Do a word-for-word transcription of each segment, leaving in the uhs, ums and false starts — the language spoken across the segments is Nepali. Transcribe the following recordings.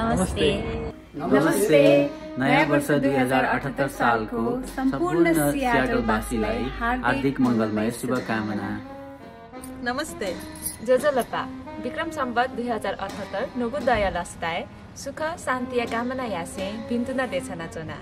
नमस्ते। नमस्ते। नयाँ वर्ष दुई हजार अठहत्तर सालको सम्पूर्ण सियाटलवासीलाई हार्दिक मङ्गलमय शुभकामना। नमस्ते। जोजोलपा विक्रम सम्वत दुई हजार अठहत्तर नुगु दया लस्ताए सुख शान्ति कामना यासे बिन्तुना देछना चोना।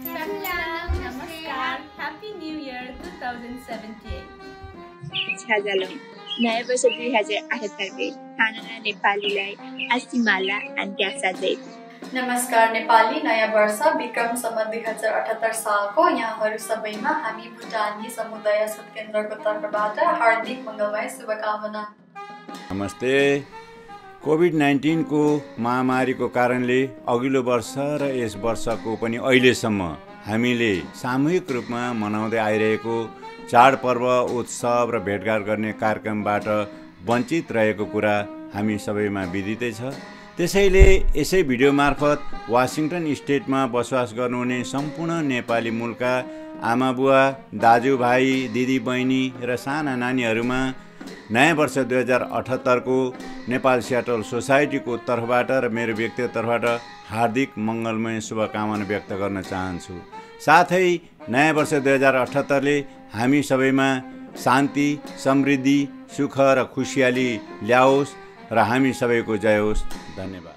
नमस्कार। Happy new year two thousand seventy eight. छाजालोम नयाँ वर्ष दुई हजार अठहत्तर में खाना नेपालीलाई आसिमाला अन्त्यासा जय। नमस्कार। नेपाली नयाँ वर्ष विक्रम सम्वत दुई हजार अठहत्तर सालको यहाँहरू सबैमा हामी भुटानी समुदाय सत्केन्द्रको तर्फबाट हार्दिक मङ्गलमय शुभकामना। नमस्ते। कोभिड नाइन्टीन को महामारी को कारणले अघिल्लो वर्ष र यस वर्षको पनि अहिलेसम्म हामीले सामूहिक रूपमा मनाउँदै आइरहेको चाडपर्व उत्सव र भेटघाट गर्ने कार्यक्रमबाट वञ्चित रहेको कुरा हामी सबैमा विदितै छ। त्यसैले यसै भिडियो मार्फत वासिङटन स्टेटमा बसोबास गर्नुहुने सम्पूर्ण नेपाली मूलका आमाबुवा दाजुभाइ दिदीबहिनी र साना नानीहरूमा नयाँ वर्ष दुई हजार अठहत्तरको नेपाल सियाटल सोसाइटीको तर्फबाट र मेरो व्यक्तिगत तर्फबाट हार्दिक मङ्गलमय शुभकामना व्यक्त गर्न चाहन्छु। साथै नयाँ वर्ष दुई हजार अठहत्तरले हामी सबैमा शान्ति समृद्धि सुख र खुसियाली ल्याओस् र हामी सबैको जय होस्। धन्यवाद।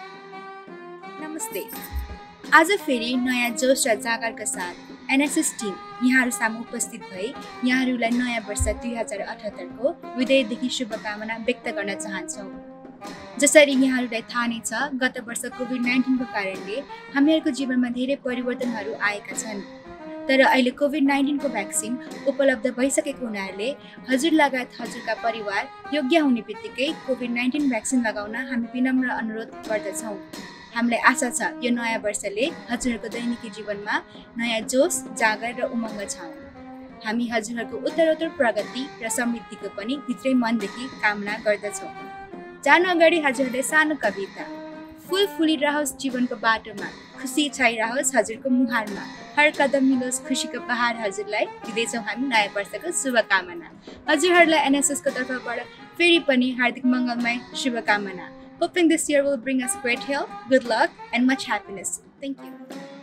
नमस्ते। आज फेरि नयाँ जोस र जागरका साथ एनएसएस टिम यहाँहरू सामु उपस्थित भई यहाँहरूलाई नयाँ वर्ष दुई हजार अठहत्तरको हृदयदेखि शुभकामना व्यक्त गर्न चाहन्छौँ। जसरी यहाँहरूलाई थाहा नै छ, गत वर्ष कोभिड नाइन्टिनको कारणले हामीहरूको जीवनमा धेरै परिवर्तनहरू आएका छन्। तर अहिले कोभिड नाइन्टिनको भ्याक्सिन उपलब्ध भइसकेको हुनाले हजुर लगायत हजुरका परिवार योग्य हुने बित्तिकै कोभिड नाइन्टिन भ्याक्सिन लगाउन हामी विनम्र अनुरोध गर्दछौँ। हामीलाई आशा छ यो नयाँ वर्षले हजुरहरूको दैनिकी जीवनमा नयाँ जोस जागर र उमङ्ग छाउँ। हामी हजुरहरूको उत्तरोत्तर प्रगति र समृद्धिको पनि भित्रै मनदेखि कामना गर्दछौँ। जानु अगाडि हजुरहरूले सानो कविता। फुल फुलिरहोस् जीवनको बाटोमा, खुसी छाइरहोस् हजुरको मुहारमा, हर कदम मिलोस् खुसीको पहाड हजुरलाई दिँदैछौँ हामी नयाँ वर्षको शुभकामना। हजुरहरूलाई एनएसएसको तर्फबाट फेरि पनि हार्दिक मङ्गलमय शुभकामना। Hoping this year will bring us great health, good luck, and much happiness. Thank you.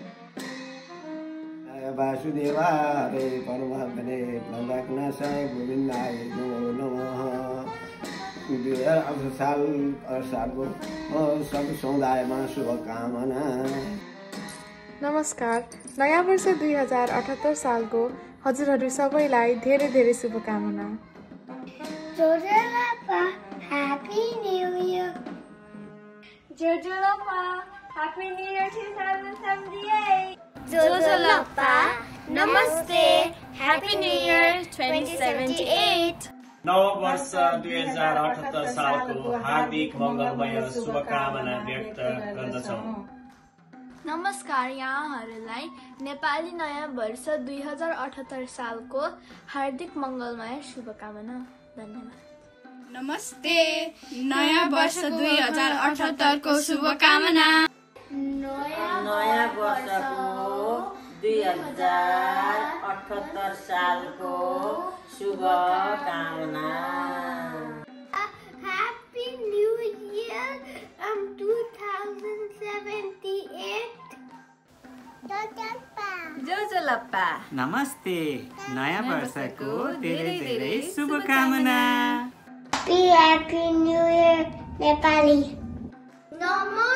Vasudeva हरे परमात्मने प्रणकनाशाय गोविन्दाय नमो नमः। दुई हजार अठहत्तर साल सालको सब समुदायमा शुभकामना। नमस्कार। नयाँ वर्ष दुई हजार अठहत्तर सालको हजुरहरू सबैलाई धेरै धेरै शुभकामना। जोजोलपा ह्यापी न्यू इयर। जोजोलपा happy new year two thousand seventy eight. जोजोलपा नमस्ते happy new year twenty seventy eight. नव वर्ष दुई हजार अठहत्तर सालको हार्दिक मङ्गलमय शुभकामना व्यक्त गर्दछौँ। नमस्कार। यहाँहरूलाई नेपाली नयाँ वर्ष दुई हजार अठहत्तर सालको हार्दिक मङ्गलमय शुभकामना। धन्यवाद। नमस्ते। नयाँ वर्ष दुई हजार अठहत्तरको शुभकामना। नयाँ वर्षको दुई हजार अठहत्तर सालको शुभकामना। Happy new year two thousand seventy eight. जोजोलप्पा नमस्ते। नयाँ वर्षको धेरै धेरै शुभकामना। Happy new year Nepali. नमस्ते।